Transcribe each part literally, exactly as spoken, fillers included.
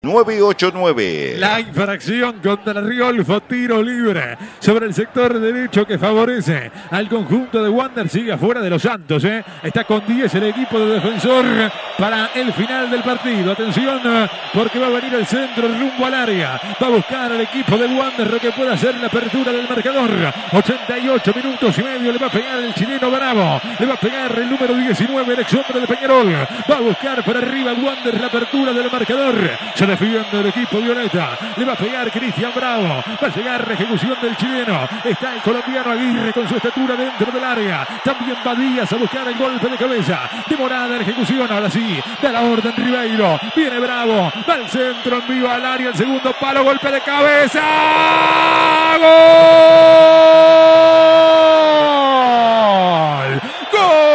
nueve ocho nueve. La infracción contra Riolfo, tiro libre sobre el sector derecho que favorece al conjunto de Wander. Sigue afuera de los Santos, ¿eh? Está con diez el equipo de Defensor para el final del partido. Atención, porque va a venir el centro rumbo al área. Va a buscar al equipo de Wander lo que pueda hacer la apertura del marcador. ochenta y ocho minutos y medio. Le va a pegar el chileno Bravo. Le va a pegar el número diecinueve, el ex hombre de Peñarol. Va a buscar por arriba Wander la apertura del marcador. Se defiende el equipo violeta. Le va a pegar Cristian Bravo. Va a llegar la ejecución del chileno. Está el colombiano Aguirre con su estatura dentro del área. También va Díaz a buscar el golpe de cabeza. Demorada la ejecución. Ahora sí, da la orden Ribeiro. Viene Bravo. Va al centro, envío al área. El segundo palo, golpe de cabeza. ¡Gol! ¡Gol!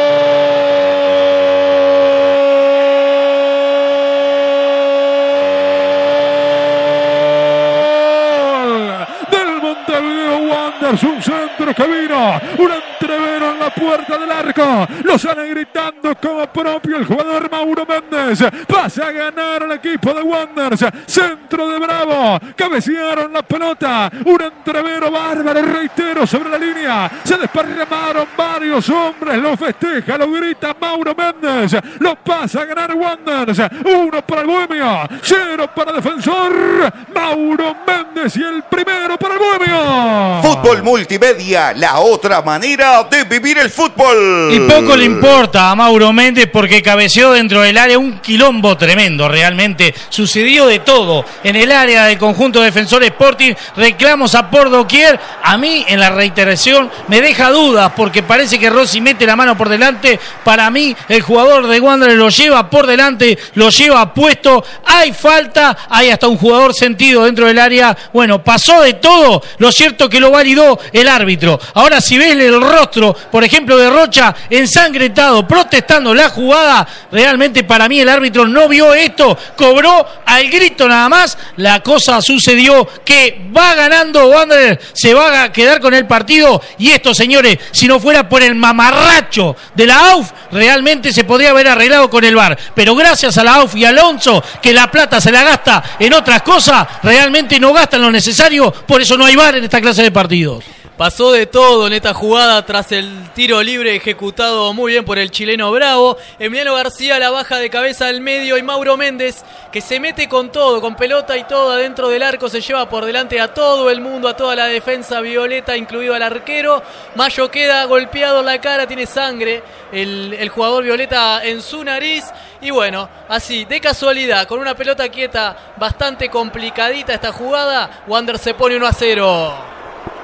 Un centro que vino, un entrevero en la puerta del arco, lo sale gritando como propio el jugador Mauro Méndez. Pasa a ganar el equipo de Wanderers. Centro de Bravo, cabecearon la pelota, un entrevero bárbaro, reitero, sobre la línea. Se desparramaron varios hombres, lo festeja, lo grita Mauro Méndez. Lo pasa a ganar Wanderers. Uno para el Bohemio, cero para Defensor. Mauro Méndez y el primero para el Bohemio. Fútbol Multimedia, la otra manera de vivir el fútbol. Y poco le importa a Mauro Méndez porque cabeció dentro del área, un quilombo tremendo realmente. Sucedió de todo en el área del conjunto Defensor Sporting, reclamos a por doquier. A mí en la reiteración me deja dudas porque parece que Rossi mete la mano por delante. Para mí el jugador de Wanderers lo lleva por delante, lo lleva puesto. Hay falta, hay hasta un jugador sentido dentro del área. Bueno, pasó de todo. Lo cierto que lo validó el árbitro. Ahora si ves el rostro, por ejemplo, de Rocha ensangretado, protestando la jugada, realmente para mí el árbitro no vio esto, cobró al grito nada más. La cosa sucedió que va ganando Wanderers, se va a quedar con el partido y esto, señores, si no fuera por el mamarracho de la A U F, realmente se podría haber arreglado con el V A R, pero gracias a la A U F y Alonso, que la plata se la gasta en otras cosas, realmente no gastan lo necesario, por eso no hay V A R en esta clase de partidos. Pasó de todo en esta jugada tras el tiro libre ejecutado muy bien por el chileno Bravo. Emiliano García la baja de cabeza al medio y Mauro Méndez, que se mete con todo, con pelota y todo adentro del arco, se lleva por delante a todo el mundo, a toda la defensa violeta, incluido al arquero. Mayo queda golpeado en la cara, tiene sangre el, el jugador violeta en su nariz. Y bueno, así, de casualidad, con una pelota quieta bastante complicadita esta jugada, Wanderers se pone uno a cero.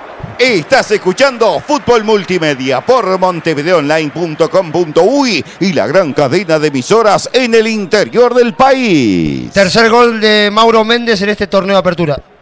Estás escuchando Fútbol Multimedia por montevideo online punto com punto uy y la gran cadena de emisoras en el interior del país. Tercer gol de Mauro Méndez en este torneo de apertura.